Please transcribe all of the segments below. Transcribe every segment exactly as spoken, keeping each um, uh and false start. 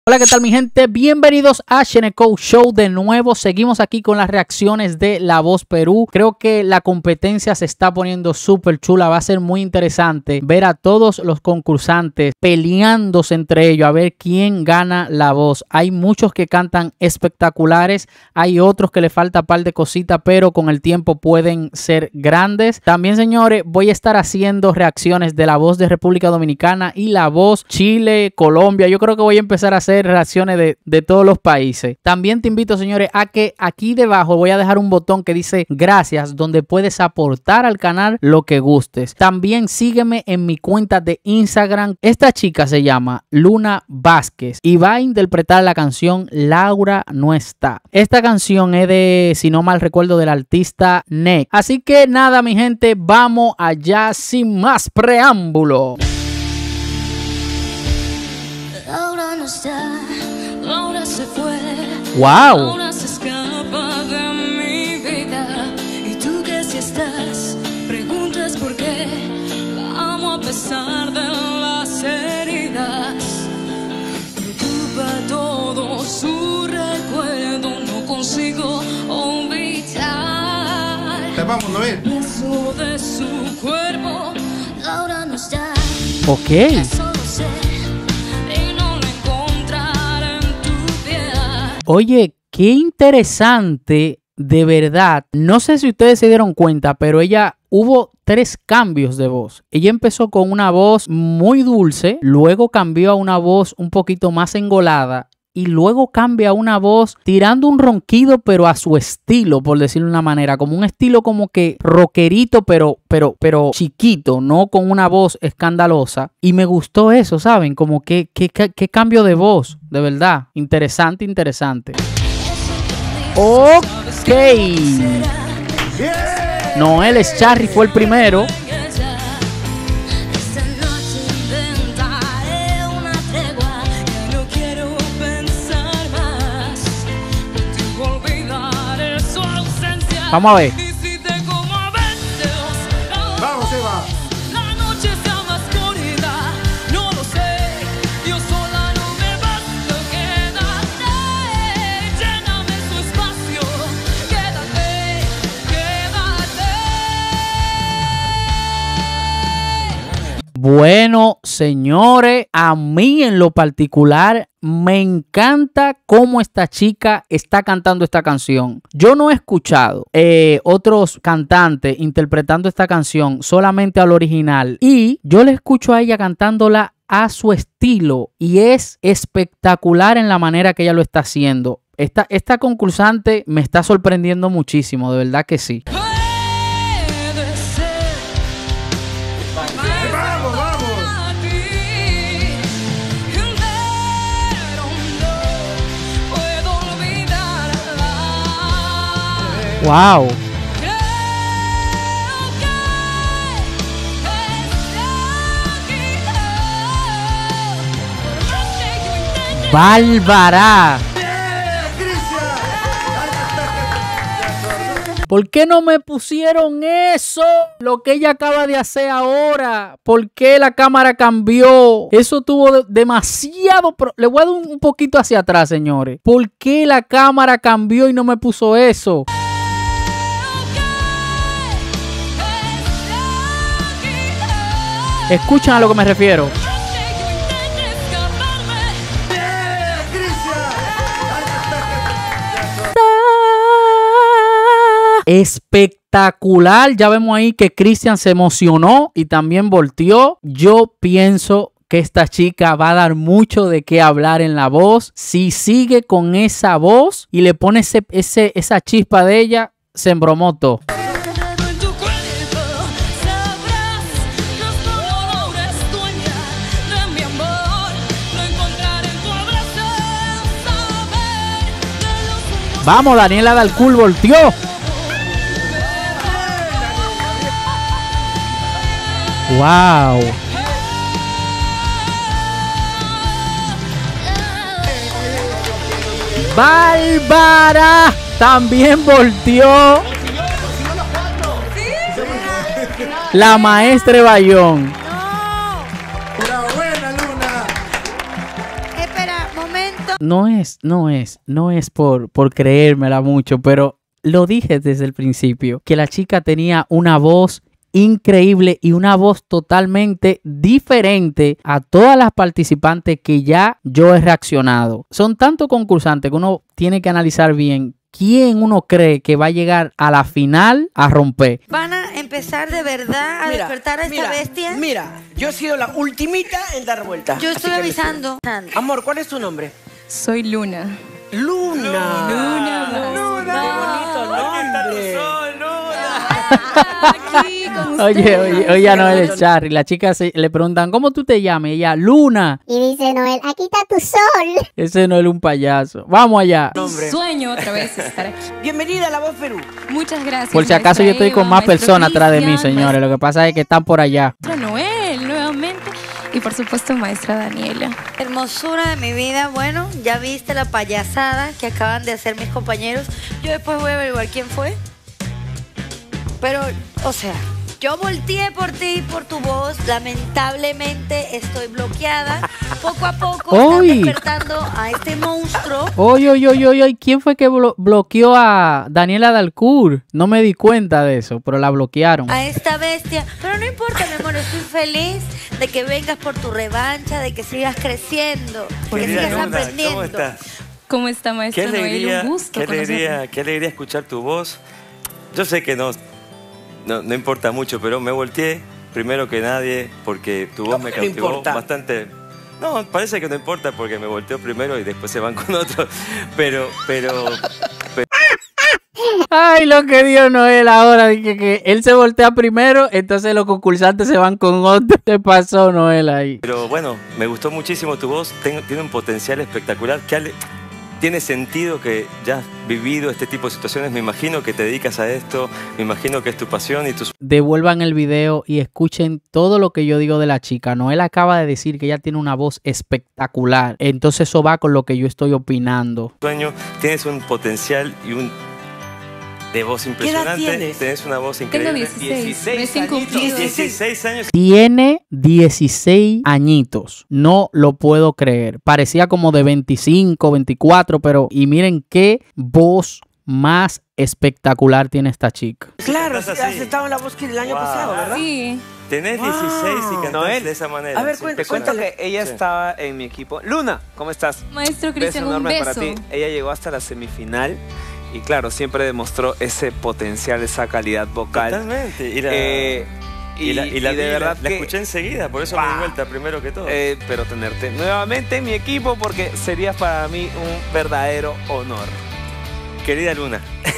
Hola, ¿qué tal mi gente? Bienvenidos a Sheneco Show de nuevo. Seguimos aquí con las reacciones de La Voz Perú. Creo que la competencia se está poniendo súper chula. Va a ser muy interesante ver a todos los concursantes peleándose entre ellos, a ver quién gana la voz. Hay muchos que cantan espectaculares, hay otros que le falta un par de cositas, pero con el tiempo pueden ser grandes. También, señores, voy a estar haciendo reacciones de La Voz de República Dominicana y La Voz Chile, Colombia. Yo creo que voy a empezar a hacer reacciones de, de todos los países. También te invito, señores, a que aquí debajo voy a dejar un botón que dice gracias, donde puedes aportar al canal lo que gustes. También sígueme en mi cuenta de Instagram. Esta chica se llama Luna Vázquez y va a interpretar la canción Laura no está. Esta canción es de, si no mal recuerdo, del artista Nek. Así que nada, mi gente, vamos allá sin más preámbulo. Laura no está, Laura se fue. Wow. Laura se escapa de mi vida. Y tú que si estás, preguntas por qué. La amo a pesar de las heridas. Preocupa todo su recuerdo. No consigo olvidar. Te vamos a ver. Beso de su cuerpo. Laura no está. Ok. Eso lo sé. Oye, qué interesante, de verdad. No sé si ustedes se dieron cuenta, pero ella hubo tres cambios de voz. Ella empezó con una voz muy dulce, luego cambió a una voz un poquito más engolada y luego cambia a una voz tirando un ronquido, pero a su estilo, por decirlo de una manera, como un estilo como que rockerito, pero, pero, pero chiquito, no con una voz escandalosa. Y me gustó eso, ¿saben? Como que, que, que, que cambio de voz, de verdad. Interesante, interesante. Ok. Noel Scharry fue el primero. Vamos a ver. Vamos, Eva. La noche está más corrida, no lo sé. Yo sola no me basto, quédate. Lléname su espacio, quédate, quédate. Bueno, señores, a mí en lo particular me encanta cómo esta chica está cantando esta canción. Yo no he escuchado eh, otros cantantes interpretando esta canción, solamente al original. Y yo le escucho a ella cantándola a su estilo y es espectacular en la manera que ella lo está haciendo. Esta, esta concursante me está sorprendiendo muchísimo, de verdad que sí. Wow. Bárbara. ¿Por qué no me pusieron eso? Lo que ella acaba de hacer ahora. ¿Por qué la cámara cambió? Eso tuvo de demasiado... Pro... Le voy a dar un, un poquito hacia atrás, señores. ¿Por qué la cámara cambió y no me puso eso? Escuchan a lo que me refiero. Espectacular. Ya vemos ahí que Cristian se emocionó y también volteó. Yo pienso que esta chica va a dar mucho de qué hablar en La Voz. Si sigue con esa voz y le pone ese, ese, esa chispa de ella, se embromó todo. Vamos, Daniela Dalcool volteó. Wow. Bárbara también volteó. La maestra de Bayón. Enhorabuena, Luna. Espera, momento. perfecto. No es, no es, no es por, por creérmela mucho, pero lo dije desde el principio, que la chica tenía una voz increíble y una voz totalmente diferente a todas las participantes que ya yo he reaccionado. Son tantos concursantes que uno tiene que analizar bien quién uno cree que va a llegar a la final a romper. Van a empezar de verdad a Mira, despertar a esta mira, bestia. Mira, yo he sido la ultimita en dar vuelta. Yo así estoy que le avisando. espero. Amor, ¿cuál es tu nombre? Soy Luna. Luna. Luna. Luna. Qué bonito nombre. Aquí con Oye, ustedes. oye, oye, Noel es Charry. La chica se, le preguntan, ¿cómo tú te llamas? Y ella, Luna. Y dice Noel, aquí está tu sol. Ese no es un payaso. Vamos allá. Nombre. Sueño otra vez estar aquí. Bienvenida a La Voz Perú. Muchas gracias. Por si acaso maestra yo estoy con Eva, más maestro personas atrás de mí, Cristian, señores. Lo que pasa es que están por allá. Maestra Noel, nuevamente. Y por supuesto, maestra Daniela. Hermosura de mi vida. Bueno, ya viste la payasada que acaban de hacer mis compañeros. Yo después voy a averiguar quién fue. Pero, o sea, yo volteé por ti, por tu voz. Lamentablemente estoy bloqueada. Poco a poco están ¡Uy! despertando a este monstruo. Oye, oye, oye, oye, ¿quién fue que blo- bloqueó a Daniela Dalcour? No me di cuenta de eso, pero la bloquearon. A esta bestia. Pero no importa, mi amor, estoy feliz de que vengas por tu revancha, de que sigas creciendo, que Querida sigas Luna, aprendiendo. ¿cómo estás? ¿Cómo está, Qué maestra Noel? alegría, Un gusto qué conocerla. alegría, qué alegría escuchar tu voz. Yo sé que no, no, no importa mucho, pero me volteé primero que nadie porque tu voz ¿Cómo me que no cautivó importa? bastante. No, parece que no importa porque me volteó primero y después se van con otro. Pero, pero, Ay, lo que dio Noel ahora, dije que él se voltea primero, entonces los concursantes se van con otro. ¿Qué pasó, Noel, ahí? pero bueno, me gustó muchísimo tu voz. Tengo- tiene un potencial espectacular. Qué ale- Tiene sentido que ya has vivido este tipo de situaciones. Me imagino que te dedicas a esto. Me imagino que es tu pasión y tus Devuelvan el video y escuchen todo lo que yo digo de la chica. Noel acaba de decir que ella tiene una voz espectacular. Entonces eso va con lo que yo estoy opinando. sueños. Tienes un potencial y un de voz impresionante. tienes? Tenés una voz Tengo increíble. dieciséis, recién añitos. cumplidos. dieciséis años. Tiene dieciséis añitos. No lo puedo creer. Parecía como de veinticinco, veinticuatro, pero... Y miren qué voz más espectacular tiene esta chica. Claro, Estás has así. estado en La Voz Kids el año Wow. pasado, ¿verdad? Sí. Tenés Wow. dieciséis y cantás Noel, de esa manera. a ver, Es cuenta- Te cuento impresionante. que ella Sí. estaba en mi equipo. Luna, ¿cómo estás? Maestro Beso Cristian, un enorme para beso. ti. Ella llegó hasta la semifinal y claro, siempre demostró ese potencial, esa calidad vocal. Totalmente. Y la, Eh, y la, y la y vi, de la- verdad la que- escuché enseguida, por eso me Wow. di vuelta primero que todo. Eh, pero tenerte nuevamente en mi equipo porque sería para mí un verdadero honor. Querida Luna,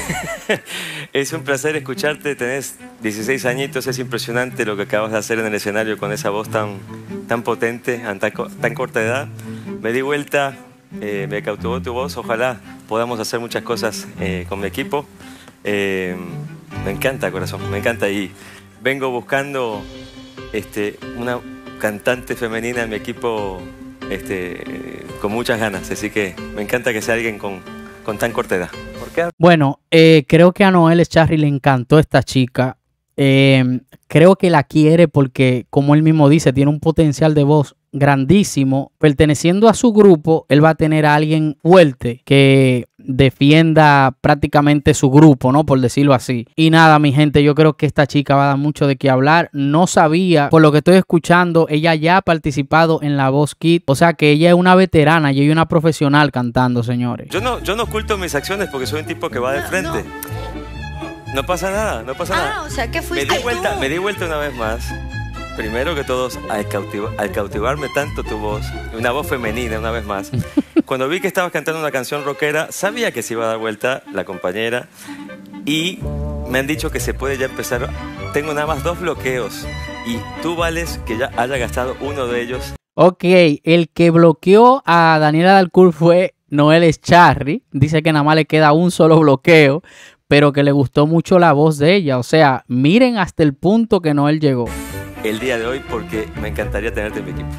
es un placer escucharte. Tenés dieciséis añitos, es impresionante lo que acabas de hacer en el escenario con esa voz tan, tan potente, a tan, co- tan corta edad. Me di vuelta, eh, me cautivó tu voz. Ojalá podamos hacer muchas cosas eh, con mi equipo. Eh, me encanta, corazón, me encanta. Y vengo buscando este, una cantante femenina en mi equipo este, eh, con muchas ganas. Así que me encanta que sea alguien con, con tan corta edad. ¿Por qué? Bueno, eh, creo que a Noel Charry le encantó esta chica. Eh, creo que la quiere porque, como él mismo dice, tiene un potencial de voz grandísimo. Perteneciendo a su grupo, él va a tener a alguien fuerte que defienda prácticamente su grupo, ¿no? Por decirlo así. Y nada, mi gente, yo creo que esta chica va a dar mucho de qué hablar. No sabía, por lo que estoy escuchando, ella ya ha participado en La Voz Kids. O sea que ella es una veterana y ella es una profesional cantando, señores. Yo no, yo no oculto mis acciones porque soy un tipo que va de No, frente. No, pasa nada, no pasa Ah, nada. o sea, que Me fuiste di vuelta, tú. me di vuelta una vez más. Primero que todos, al, cautiva- al cautivarme tanto tu voz, una voz femenina una vez más, cuando vi que estabas cantando una canción rockera, sabía que se iba a dar vuelta la compañera y me han dicho que se puede ya empezar. Tengo nada más dos bloqueos y tú vales que ya haya gastado uno de ellos. Ok, el que bloqueó a Daniela Dalcour fue Noel Charry. Dice que nada más le queda un solo bloqueo, pero que le gustó mucho la voz de ella. O sea, miren hasta el punto que Noel llegó. El día de hoy porque me encantaría tenerte en mi equipo.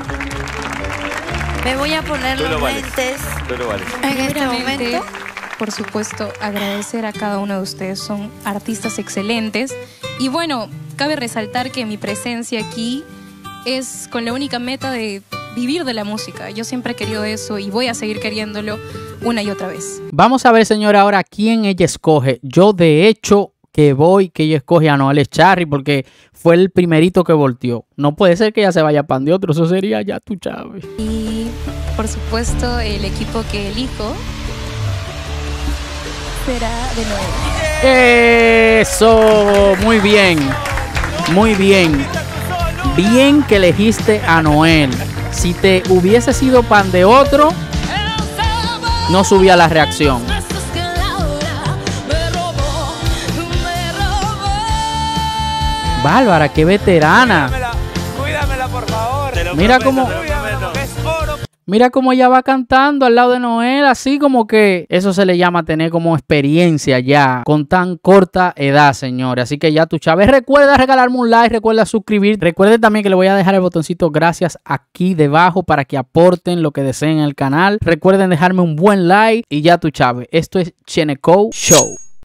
Me voy a poner Tú lo los vales. lentes Tú lo vales. en este Primeramente, momento. por supuesto, agradecer a cada uno de ustedes. Son artistas excelentes. Y bueno, cabe resaltar que mi presencia aquí es con la única meta de vivir de la música. Yo siempre he querido eso y voy a seguir queriéndolo una y otra vez. Vamos a ver, señora, ahora quién ella escoge. Yo, de hecho, que voy, que ella escoge a Noel Echarri porque fue el primerito que volteó. No puede ser que ella se vaya pan de otro, eso sería ya tu chave. Y, por supuesto, el equipo que elijo será de Noel. Eso, muy bien, muy bien. Bien que elegiste a Noel. Si te hubiese sido pan de otro, no subía la reacción. Bárbara, qué veterana. Cuídamela, cuídamela, por favor. Te lo Mira prometo, cómo- te lo prometo. Es oro. Mira cómo ella va cantando al lado de Noel, así como que eso se le llama tener como experiencia ya con tan corta edad, señores. Así que ya tú, Chávez, recuerda regalarme un like, recuerda suscribir. Recuerden también que le voy a dejar el botoncito gracias aquí debajo para que aporten lo que deseen al canal. Recuerden dejarme un buen like y ya tú, Chávez. Esto es Sheneko Show.